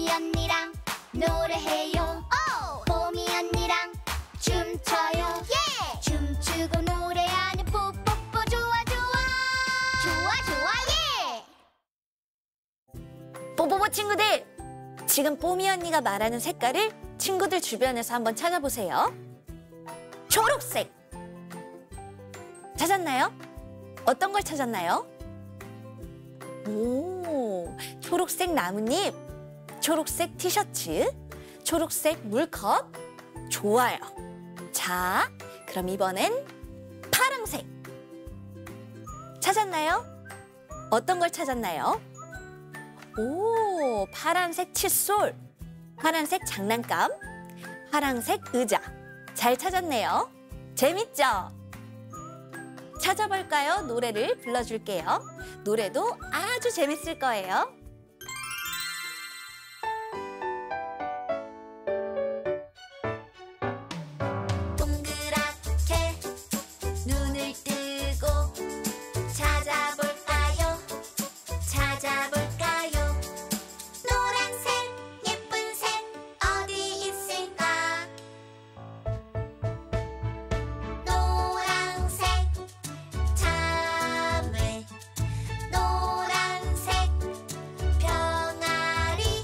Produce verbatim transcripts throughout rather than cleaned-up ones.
언니랑 노래해요. 오! 뽀미 언니랑 춤춰요. 예! 춤추고 노래하는 뽀뽀뽀 좋아 좋아. 좋아 좋아 예! 뽀뽀뽀 친구들! 지금 뽀미 언니가 말하는 색깔을 친구들 주변에서 한번 찾아보세요. 초록색! 찾았나요? 어떤 걸 찾았나요? 오, 초록색 나뭇잎, 초록색 티셔츠, 초록색 물컵. 좋아요. 자, 그럼 이번엔 파랑색. 찾았나요? 어떤 걸 찾았나요? 오, 파란색 칫솔, 파란색 장난감, 파란색 의자. 잘 찾았네요. 재밌죠? 찾아볼까요? 노래를 불러줄게요. 노래도 아주 재밌을 거예요. 동그랗게 눈을 뜨고 찾아볼까요? 찾아볼까요? 노란색 예쁜 색 어디 있을까? 노란색 참외, 노란색 병아리,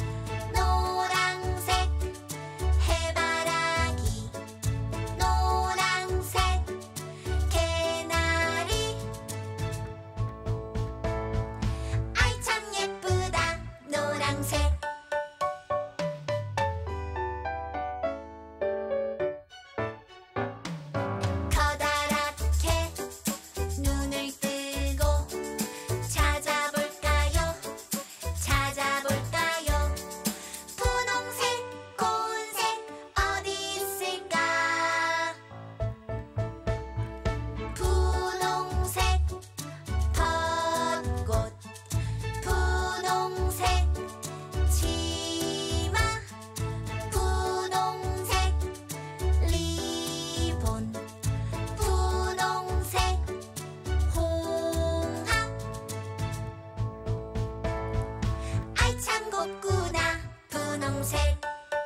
노란색 해바라기, 노란색 개나리. 아이 참 예쁘다 노란색. 커다랗게 눈을 뜨고 찾아볼까요? 찾아볼까요? 분홍색 고운색 어디 있을까? 분홍색 벚꽃, 분홍색 치마, 분홍색 리본, 분홍색 홍합. 아이 참 곱구나 분홍색.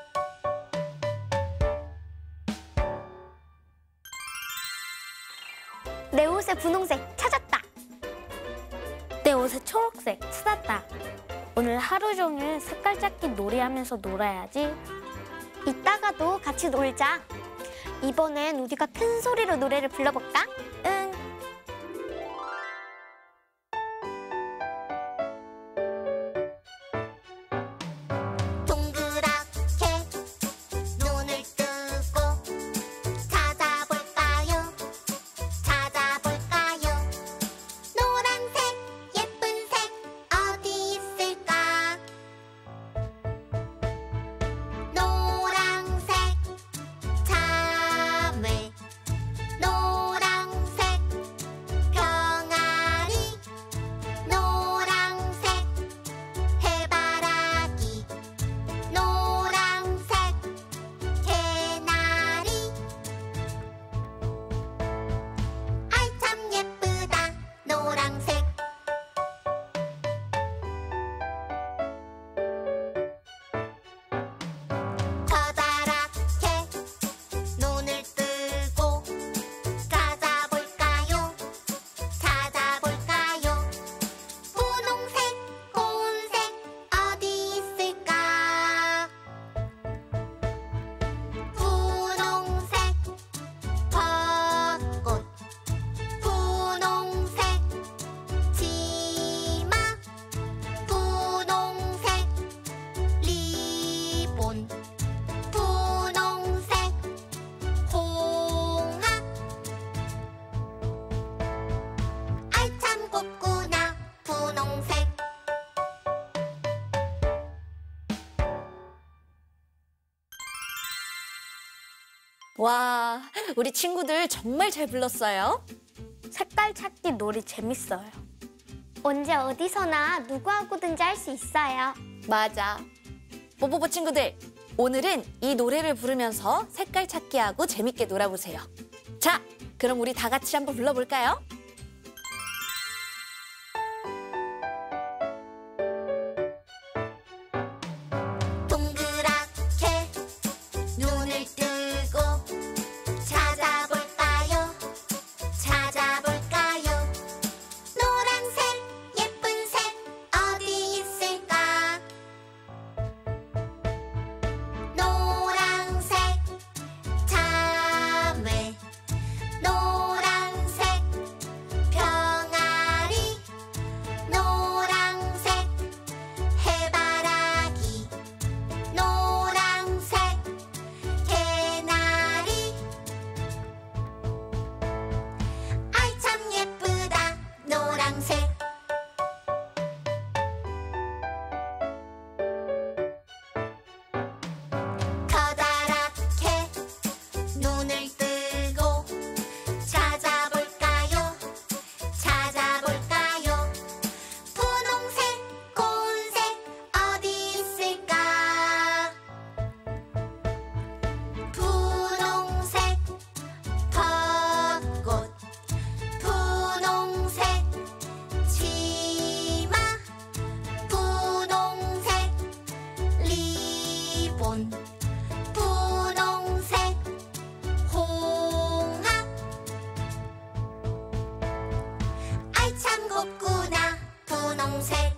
내 옷에 분홍색 찾았다. 내 옷에 초록색 찾았다. 오늘 하루 종일 색깔 찾기 놀이하면서 놀아야지. 이따가도 같이 놀자. 이번엔 우리가 큰 소리로 노래를 불러볼까? 응. 동그랗게 눈을 뜨고 찾아볼까요? 찾아볼까요? 노란색 예쁜 색 어디 있을까? 노란색 참외, 노란색 병아리, 노란색 해바라기, 노란색 개나리. 아이 참 예쁘다 노란색. 커다랗게 눈을 뜨고 찾아볼까요? 찾아볼까요? 분홍색 고운색 어디 있을까? 분홍색 벚꽃, 분홍색 치마, 분홍색 리본, 분홍색 홍합. 아이 참 곱구나 분홍색. 와, 우리 친구들 정말 잘 불렀어요. 색깔 찾기 놀이 재밌어요. 언제 어디서나 누구하고든지 할 수 있어요. 맞아. 뽀뽀뽀 친구들, 오늘은 이 노래를 부르면서 색깔 찾기하고 재밌게 놀아보세요. 자, 그럼 우리 다 같이 한번 불러볼까요? 분홍색